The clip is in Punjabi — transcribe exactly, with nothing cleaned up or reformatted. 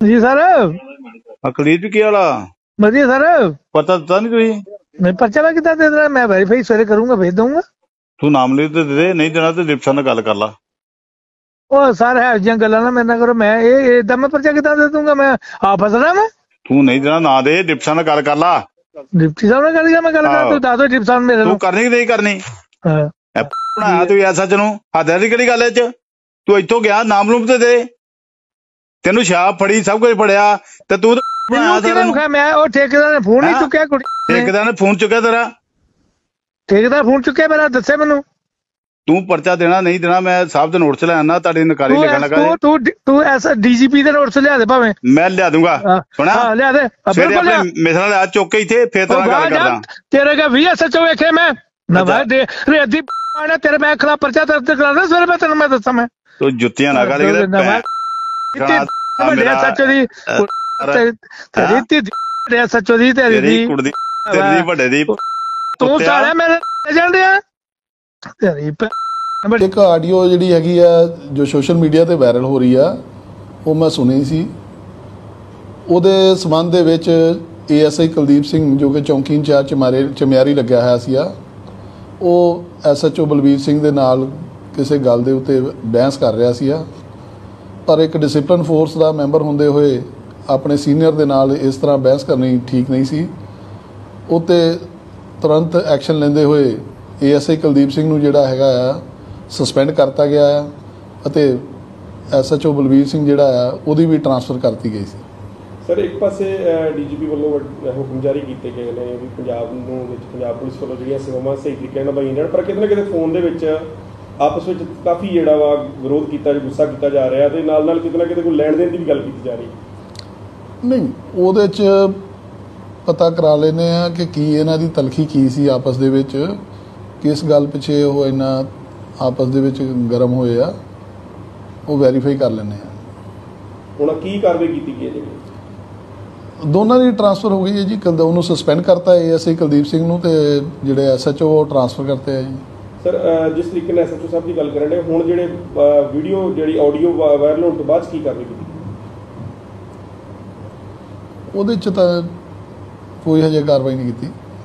जी सर। अखलीत भी किया वाला बढ़िया सर। पता दिता नहीं तुझे मैं पर्चा मैं कितना दे देना, मैं वेरीफाई सवेरे करूंगा, भेज दूंगा। तू नाम ले तो दे दे, नहीं देना तो डिप्टी साहब नाल गल कर ला। ओ सर है जियां गल्लां ना मेरे नाल करो, मैं ये इदां मैं पर्चा कितना दे दूंगा, मैं आप फसना मैं। तू नहीं देना ना दे, डिप्टी साहब नाल गल कर ला। डिप्टी साहब नाल गल कर, मैं गल कर, तू दस दो डिप्टी साहब मेरे तू नाल करनी कि नहीं करनी? हां बनाया तू ऐसा चनू हद दी किहड़ी गल च? तू इत्थों गया नाम लूम ते दे, तेनू छाप फड़ी सब कुछ फड़िया ते तू मैं वो ठेकेदार ने फोन नहीं चुक्या, ठेकेदार ने फोन चुक्या तेरा? ठेकेदार फोन चुक्या मेरा, दस्से मैनू। तू पर्चा देना नहीं देना, मैं साहब दे नोट च लैना, ताड़ी नकारी लिखण लगा। तू तू तू ऐसा डीजीपी दे नोट च लिया दे भावें, मैं लिया दूंगा। सुना हां लिया दे, फिर अपने मिसरा ले चुक के इथे फिर तेरा गल करदा। तेरे का वी एस एच ओ वेखे मैं ना भाई दे रेदी आने तेरे मैं खिलाफ पर्चा दर्ज कराना सवेरे, मैं तेरे मैं दस्सां मैं तो जुत्तियां ना गाली दे बड़े सच दी तेरी ती बड़े सच दी तेरी दी कुड़दी तेरी बड़े दी तू सारा मेरे एजेंट है तेरी। एक ਆਡੀਓ ਜਿਹੜੀ ਹੈਗੀ ਆ ਜੋ ਸੋਸ਼ਲ ਮੀਡੀਆ ਤੇ ਵਾਇਰਲ ਹੋ ਰਹੀ ਆ, ਉਹ ਮੈਂ ਸੁਣੀ ਸੀ। ਉਹਦੇ ਸੰਬੰਧ ਦੇ ਵਿੱਚ ਏਐਸਆਈ ਕੁਲਦੀਪ ਸਿੰਘ ਜੋ ਕਿ ਚੌਂਕੀ ਇੰਚਾਰਜ ਚਮਾਰੇ ਚਮਿਆਰੀ ਲੱਗਿਆ ਹੋਇਆ ਸੀ, ਉਹ ਐਸਐਚਓ ਬਲਬੀਰ ਸਿੰਘ ਦੇ ਨਾਲ ਕਿਸੇ ਗੱਲ ਦੇ ਉੱਤੇ ਬਹਿਸ ਕਰ ਰਿਹਾ ਸੀ। ਪਰ ਇੱਕ ਡਿਸਪਲਿਨ ਫੋਰਸ ਦਾ ਮੈਂਬਰ ਹੁੰਦੇ ਹੋਏ ਆਪਣੇ ਸੀਨੀਅਰ ਦੇ ਨਾਲ ਇਸ ਤਰ੍ਹਾਂ ਬਹਿਸ ਕਰਨੀ ਠੀਕ ਨਹੀਂ ਸੀ। ਉਹ 'ਤੇ ਤੁਰੰਤ ਐਕਸ਼ਨ ਲੈਂਦੇ ਹੋਏ ਏਐਸਆਈ ਕੁਲਦੀਪ ਸਿੰਘ ਨੂੰ ਜਿਹੜਾ ਹੈਗਾ ਆ ਸਸਪੈਂਡ ਕਰਤਾ ਗਿਆ ਆ ਅਤੇ ਐਸਐਚਓ ਬਲਬੀਰ ਸਿੰਘ ਜਿਹੜਾ ਆ ਉਹਦੀ ਵੀ ਟ੍ਰਾਂਸਫਰ ਕਰਤੀ ਗਈ ਸੀ। ਸਰ ਇੱਕ ਪਾਸੇ ਡੀਜੀਪੀ ਵੱਲੋਂ ਹੁਕਮ ਜਾਰੀ ਕੀਤੇ ਗਏ ਨੇ ਵੀ ਪੰਜਾਬ ਨੂੰ ਵਿੱਚ ਪੰਜਾਬ ਪੁਲਿਸ ਵੱਲੋਂ ਜਿਹੜੀਆਂ ਸੇਵਾਵਾਂ ਸਹੀ ਤਰੀਕੇ ਨਾਲ ਨਿਭਾਈਆਂ ਜਾਣ, ਪਰ ਕਿਤੇ ਨਾ ਕਿਤੇ ਫੋਨ ਦੇ ਵਿੱਚ ਆਪਸ ਵਿੱਚ ਕਾਫੀ ਜਿਹੜਾ ਵਾ ਵਿਰੋਧ ਕੀਤਾ, ਗੁੱਸਾ ਕੀਤਾ ਜਾ ਰਿਹਾ ਤੇ ਨਾਲ ਨਾਲ ਕਿਤੇ ਨਾ ਕਿਤੇ ਕੋਈ ਲੈਣ ਦੇਣ ਦੀ ਵੀ ਗੱਲ ਕੀਤੀ ਜਾ ਰਹੀ। ਨਹੀਂ ਉਹਦੇ 'ਚ ਪਤਾ ਕਰਾ ਲੈਂਦੇ ਹਾਂ ਕਿ ਕੀ ਇਹਨਾਂ ਦੀ ਤਲਖੀ ਕੀ ਸੀ ਆਪਸ ਦੇ ਵਿੱਚ, ਕਿਸ ਗੱਲ ਪਿੱਛੇ ਉਹ ਇੰਨਾ ਆਪਸ ਦੇ ਵਿੱਚ ਗਰਮ ਹੋਏ ਆ, ਉਹ ਵੈਰੀਫਾਈ ਕਰ ਲੈਂਦੇ ਆ। ਹੁਣ ਕੀ ਕਾਰਵਾਈ ਕੀਤੀ ਗਈ ਹੈ ਜੀ? ਦੋਨਾਂ ਦੀ ਟ੍ਰਾਂਸਫਰ ਹੋ ਗਈ ਹੈ ਜੀ। ਕੱਲ ਉਹਨੂੰ ਸਸਪੈਂਡ ਕਰਤਾ ਏਐਸਆਈ ਕੁਲਦੀਪ ਸਿੰਘ ਨੂੰ, ਤੇ ਜਿਹੜੇ ਐਸਐਚਓ ਉਹ ਟ੍ਰਾਂਸਫਰ ਕਰਤੇ ਆ ਜੀ। ਸਰ ਜਿਸ ਤਰੀਕੇ ਨਾਲ ਐਸਐਚਓ ਸਾਹਿਬ ਦੀ ਗੱਲ ਕਰਨ ਦੇ, ਹੁਣ ਜਿਹੜੇ ਵੀਡੀਓ ਜਿਹੜੀ ਆਡੀਓ ਵਾਇਰਲ ਹੋਣ ਤੋਂ ਬਾਅਦ ਕੀ ਕਾਰਵਾਈ ਕੀਤੀ? ਉਹਦੇ 'ਚ ਤਾਂ ਕੋਈ ਹਜੇ ਕਾਰਵਾਈ ਨਹੀਂ ਕੀਤੀ।